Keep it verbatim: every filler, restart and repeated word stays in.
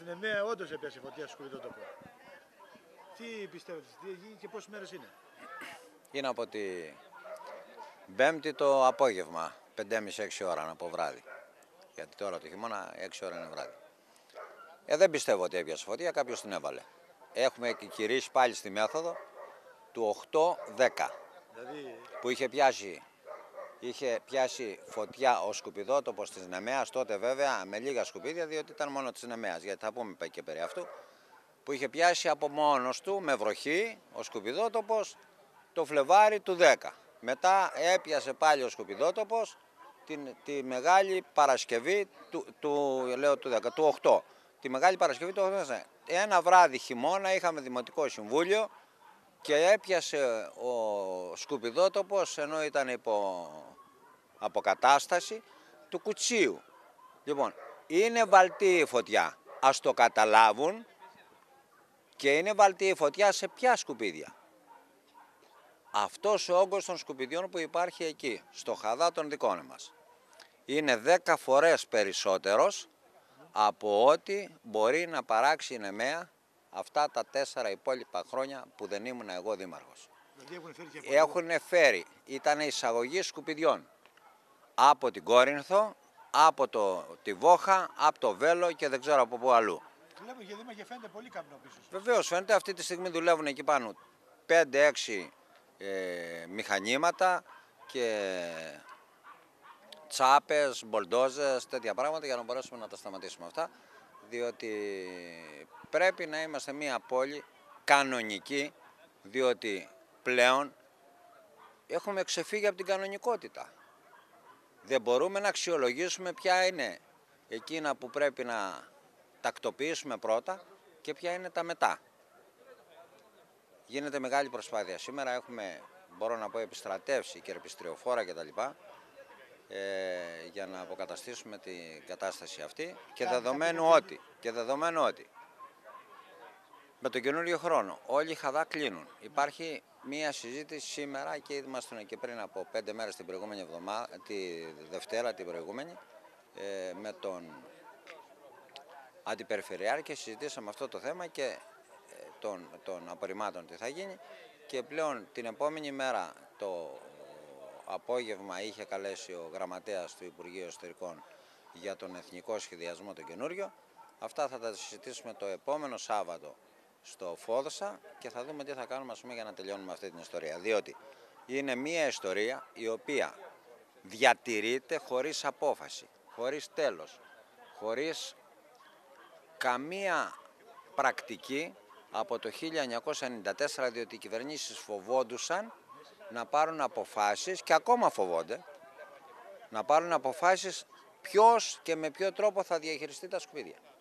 Στην Εμέα όντως έπιασε φωτιά στο Σκουπιδότοπο. Τι πιστεύετε, τι έχει και πόσες μέρες είναι? Είναι από τη Πέμπτη το απόγευμα, πέντε και μισή έξι ώρα από βράδυ. Γιατί τώρα το χειμώνα έξι ώρα είναι βράδυ. Ε, δεν πιστεύω ότι έπιασε φωτιά, κάποιος την έβαλε. Έχουμε κηρύσει πάλι στη μέθοδο του οκτώ δέκα, Δηλαδή... που είχε πιάσει, είχε πιάσει φωτιά ο σκουπιδότοπος της Νεμαίας, τότε βέβαια με λίγα σκουπίδια, διότι ήταν μόνο της Νεμαίας, γιατί θα πούμε και περί αυτού, που είχε πιάσει από μόνος του με βροχή ο σκουπιδότοπος το Φλεβάρι του δέκα. Μετά έπιασε πάλι ο σκουπιδότοπος την, τη Μεγάλη Παρασκευή του, του, λέω, του δέκα, του οκτώ. Τη Μεγάλη Παρασκευή του οκτώ. Ένα βράδυ χειμώνα είχαμε Δημοτικό Συμβούλιο και έπιασε ο σκουπιδότοπος, ενώ ήταν υπό αποκατάσταση, του Κουτσίου. Λοιπόν, είναι βαλτή η φωτιά, ας το καταλάβουν, και είναι βαλτή η φωτιά σε ποια σκουπίδια. Αυτός ο όγκος των σκουπιδιών που υπάρχει εκεί, στο χαδά των δικών μας, είναι δέκα φορές περισσότερος από ό,τι μπορεί να παράξει η Νεμαία αυτά τα τέσσερα υπόλοιπα χρόνια που δεν ήμουν εγώ δήμαρχος. Δηλαδή έχουν φέρει, και έχουν φέρει, ήταν εισαγωγή σκουπιδιών από την Κόρινθο, από το, τη Βόχα, από το Βέλο και δεν ξέρω από πού αλλού. Δουλεύουν και δήμα και φαίνεται πολύ καπνό πίσω. Βεβαίως φαίνεται, αυτή τη στιγμή δουλεύουν εκεί πάνω πέντε έξι ε, μηχανήματα και τσάπες, μπολντόζες, τέτοια πράγματα για να μπορέσουμε να τα σταματήσουμε αυτά, διότι πρέπει να είμαστε μια πόλη κανονική, διότι πλέον έχουμε ξεφύγει από την κανονικότητα. Δεν μπορούμε να αξιολογήσουμε ποια είναι εκείνα που πρέπει να τακτοποιήσουμε πρώτα και ποια είναι τα μετά. Γίνεται μεγάλη προσπάθεια. Σήμερα έχουμε, μπορώ να πω, επιστρατεύσει και ερπιστριοφόρα κτλ. Ε, για να αποκαταστήσουμε την κατάσταση αυτή και δεδομένου ότι, και δεδομένου ότι με τον καινούριο χρόνο όλοι οι χαδά κλείνουν. Υπάρχει μία συζήτηση σήμερα και ήμασταν και πριν από πέντε μέρες την προηγούμενη εβδομάδα, τη Δευτέρα την προηγούμενη, ε, με τον Αντιπεριφερειάρχη και συζητήσαμε αυτό το θέμα και ε, των, των απορριμμάτων τι θα γίνει, και πλέον την επόμενη μέρα το απόγευμα είχε καλέσει ο γραμματέας του Υπουργείου Εσωτερικών για τον εθνικό σχεδιασμό το καινούριο. Αυτά θα τα συζητήσουμε το επόμενο Σάββατο στο Φόδωσα και θα δούμε τι θα κάνουμε, ας πούμε, για να τελειώνουμε αυτή την ιστορία. Διότι είναι μια ιστορία η οποία διατηρείται χωρίς απόφαση, χωρίς τέλος, χωρίς καμία πρακτική από το χίλια εννιακόσια ενενήντα τέσσερα, διότι οι κυβερνήσεις φοβόντουσαν να πάρουν αποφάσεις και ακόμα φοβόνται να πάρουν αποφάσεις ποιος και με ποιο τρόπο θα διαχειριστεί τα σκουπίδια.